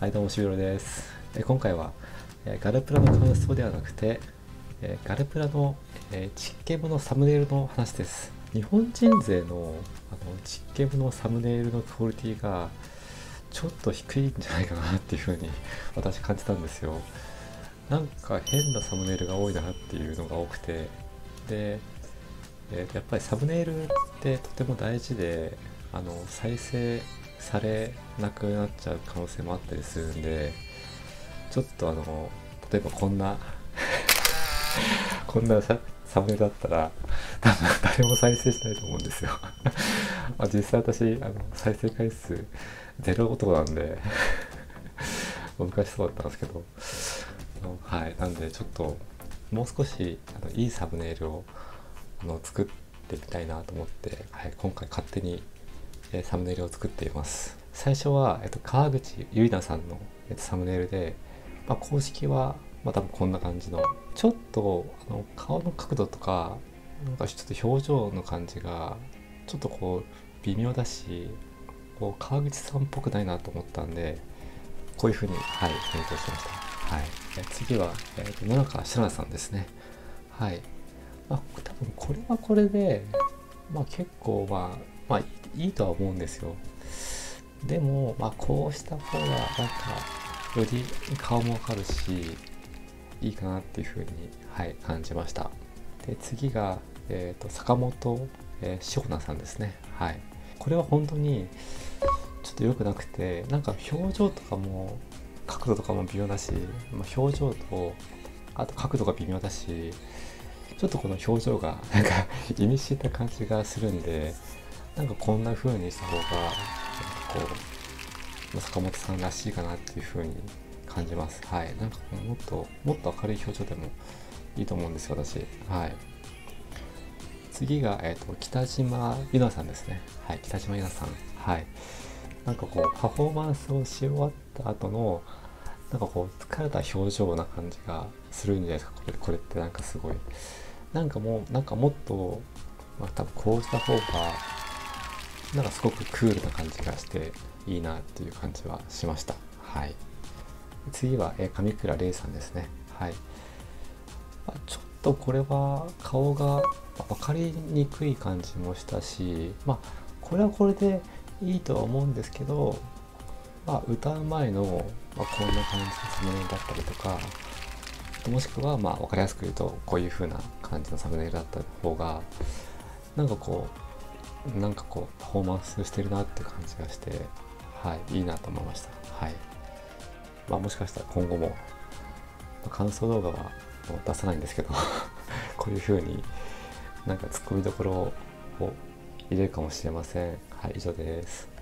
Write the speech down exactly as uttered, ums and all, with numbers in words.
はい、どうも、しびろです。え今回は、えガルプラの感想ではなくて、えガルプラの、えー、チッケムのサムネイルの話です。日本人勢の、あのチッケムのサムネイルのクオリティがちょっと低いんじゃないかなっていうふうに私感じたんですよ。なんか変なサムネイルが多いなっていうのが多くて、で、えーとやっぱりサムネイルってとても大事で、あの再生されなくなっちゃう可能性もあったりするんで、ちょっとあの例えばこんなこんなササムネだったら多分誰も再生しないと思うんですよ。まあ実際私あの再生回数ゼロ男なんで難しそうだったんですけど、あのはいなんでちょっともう少しあのいいサムネイルをあの作ってみたいなと思って、はい、今回勝手に、えーサムネイルを作っています。最初は、えっと、川口ゆりなさんの、えっと、サムネイルで、まあ、公式は、まあ、多分こんな感じのちょっとあの顔の角度とかなんかちょっと表情の感じがちょっとこう微妙だし、こう川口さんっぽくないなと思ったんで、こういう風に、はい、返答しました。はい、え次は、えーと、野中しなさんですね。はい、まあ、多分これはこれで、まあ、結構、まあ、まあいいとは思うんですよ。でも、まあ、こうした方がなんかより顔もわかるしいいかなっていうふうに、はい、感じました。で次が、えーと、坂本、えー、しほなさんですね。はい、これは本当にちょっと良くなくて、なんか表情とかも角度とかも微妙だし、まあ、表情とあと角度が微妙だし、ちょっとこの表情がなんか意味深な感じがするんで、なんかこんな風にした方がなんかこう坂本さんらしいかなっていう風に感じます。はい、なんかもっともっと明るい表情でもいいと思うんですよ、私。はい。次が、えーと、北島ゆなさんですね。はい、北島ゆなさん。はい。なんかこうパフォーマンスをし終わった後のなんかこう疲れた表情な感じがするんじゃないですか。これこれってなんかすごいなんかもうなんかもっと、まあ、多分こうした方がなんかすごくクールな感じがしていいなっていう感じはしました。はい。次は、えー上倉玲さんですね。はい。まあ、ちょっとこれは顔が分かりにくい感じもしたし、まあこれはこれでいいとは思うんですけど、まあ歌う前の、まあ、こんな感じのサムネイルだったりとか、もしくはまあ分かりやすく言うとこういう風な感じのサムネイルだった方がなんかこうなんかこうパフォーマンスしてるなっていう感じがして、はい、いいなと思いました。はい。まあもしかしたら今後も感想動画はもう出さないんですけどこういう風になんかツッコミどころを入れるかもしれません。はい、以上です。